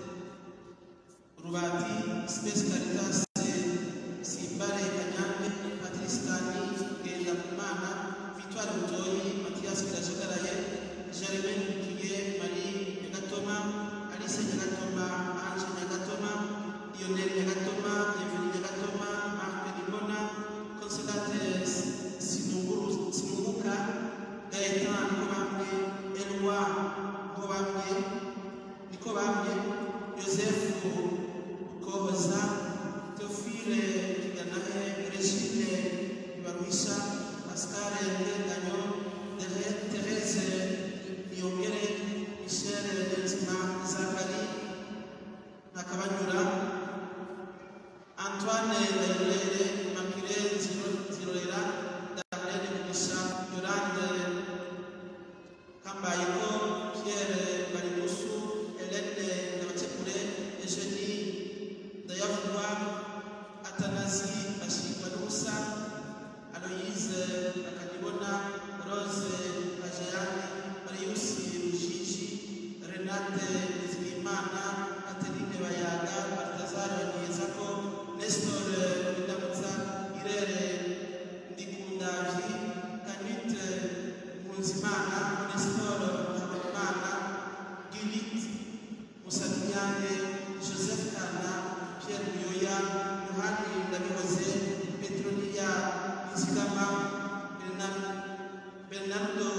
Rubati, Space Caritas Simbare Kanyange, Patrice Kani, Genda Kumana, Victoire Butoyi, Mathias Kirashogaraye, Jeremy Mukiye, Marie Nyagatoma, Alice Nyagatoma, Ange Nyagatoma, Lionel Nyagatoma, Evelyn Nyagatoma, Marc Dimona, Consolate Sinunguru Sinunguka, Gaetan Kobambe, Eloi Kobambe, Nikobambe, Joseph Kohoza, Teofile Kiganahe, Regine Ibaruisha, Pascal Ndenganyo, Thérèse Niongere, Michel Dentima, Zachary Nakabanyura, Antoine Dayolere, Makire Zirolera, Darlene Mugisha, Yolande Kambayiko, Pierre Barimusu, Hélène Nabatekure, Eugénie Dayavua, Athanasi Bashikwanusa, Aloïse Akadibona, Rose Ajayani, Marius Rujiji, Renate Zimimana, Adeline Bayaga, Baltazar Niyezako, Nestor Bidamutsa, Irere Ndikundaji, Kanit Munzimana, Nestor Habimana, Gilit Musadiyane, Joseph Kana, Pierre Muyoya, Yohani Ndabihoze, Petronia Nzigama, Bernardo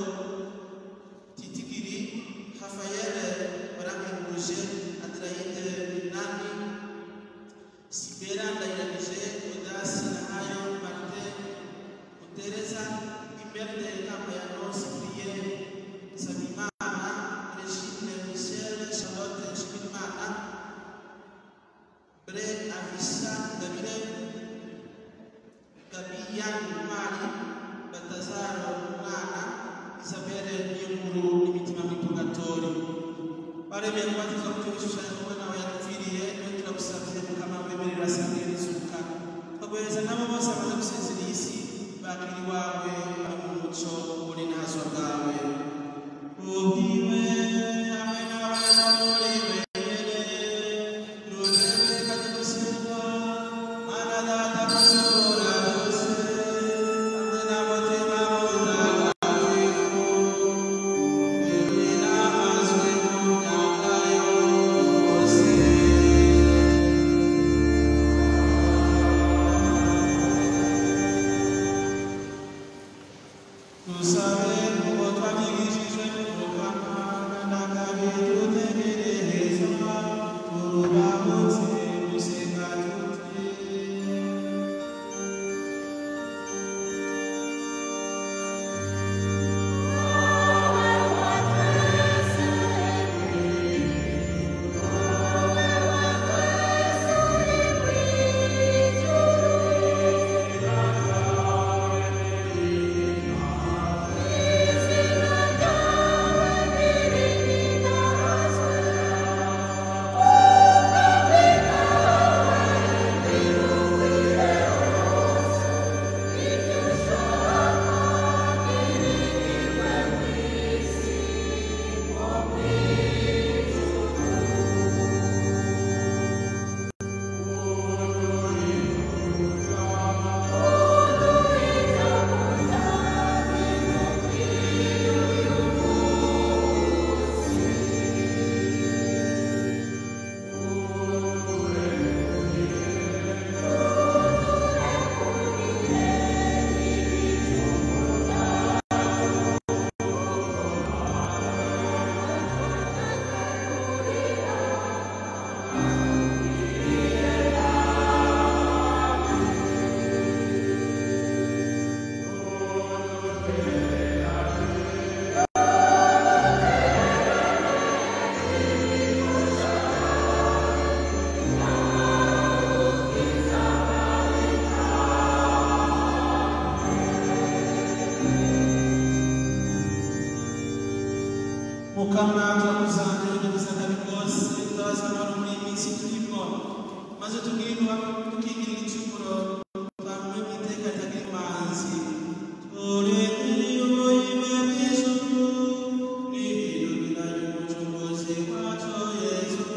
Titigiri, Rafael Barake Rouge, Adelaide Minani, Sibera Ndairagije, Odas Nahayo, Martin, Teresa, Imerde Kamayano, Cyprien, Sabimana, Regine Michel, Charlotte Chimimana, Bre Avisa, Davide, Gabiyan Mari, Baltazar Mwana, Isabelle Niyonkuru, n'imitima mw'ipurgatori. Baremeye kubatiza mu cy'ibishushanyo wowe nawe yadupfiriye, niwe turagusabye Mukama wemerera asange rizuka. Twaguhereza n'abo bose bamaze gusezera iyi si, bakira iwawe bari mu muco uri n'ahazwa bwawe. Ubwiwe hamwe n'abana muri wenyine, ntutewe kandi gusenga, Mana Data Mushobora byose, hamwe n'amutima mutagatifu, wewe n'ahazwe mu myaka yose. Tusabe kuko twabigishijwe n'Umukama, kandi akabidutegereza, turubahutse gusenga tuti. Mukama twakuzanye n'ubuzima bwose, utabaza n'abari muri iyi minsi turimo, maze tubwirwa tukigira igicumuro, twamuwe mu iteka ritagira imanzi. Turengere ubuyobe bw'ijuru, n'ibirori by'umucunguzi wacu Yesu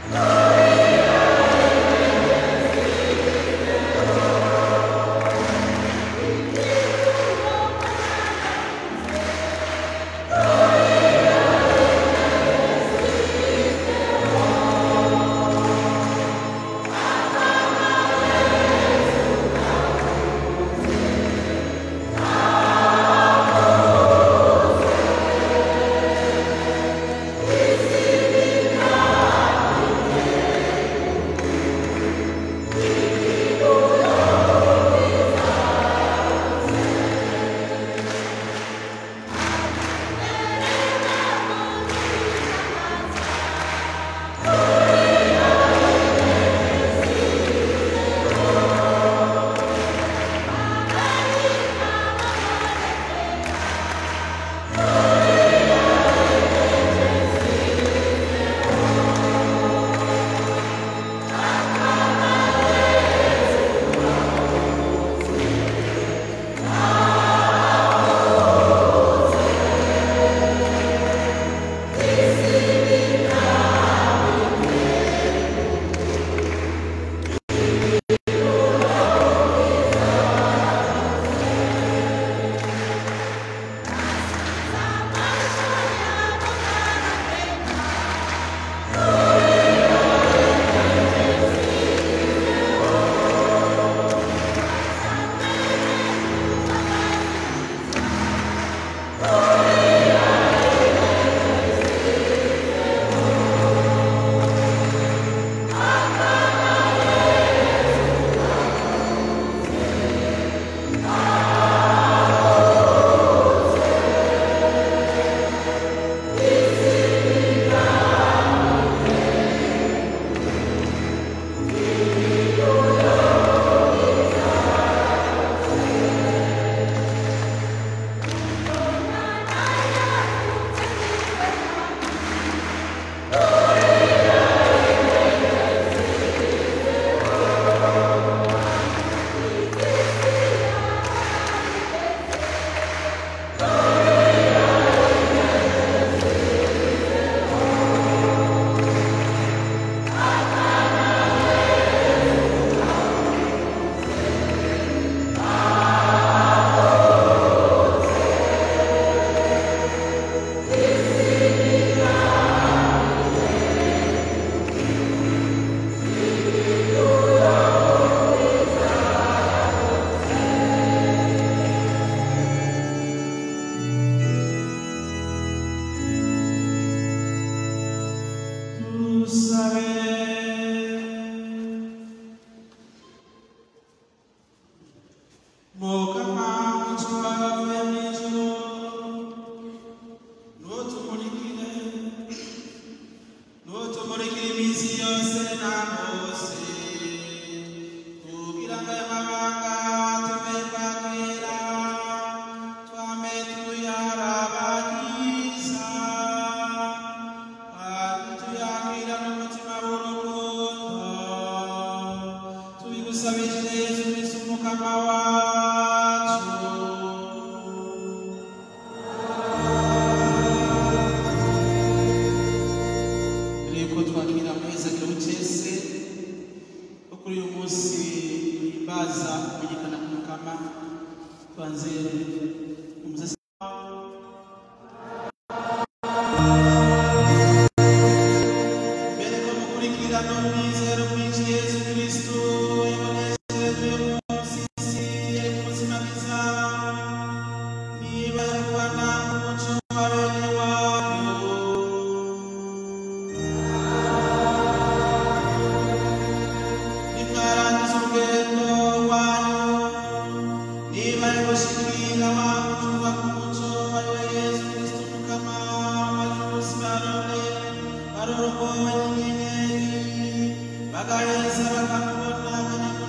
Bagay sa mga kapon na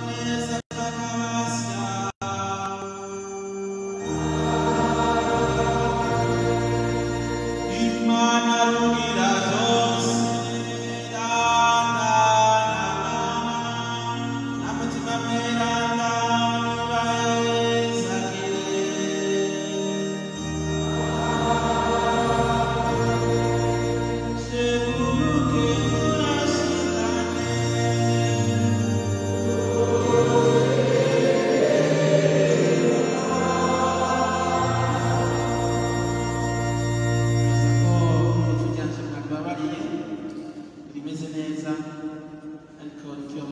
neza ariko icyo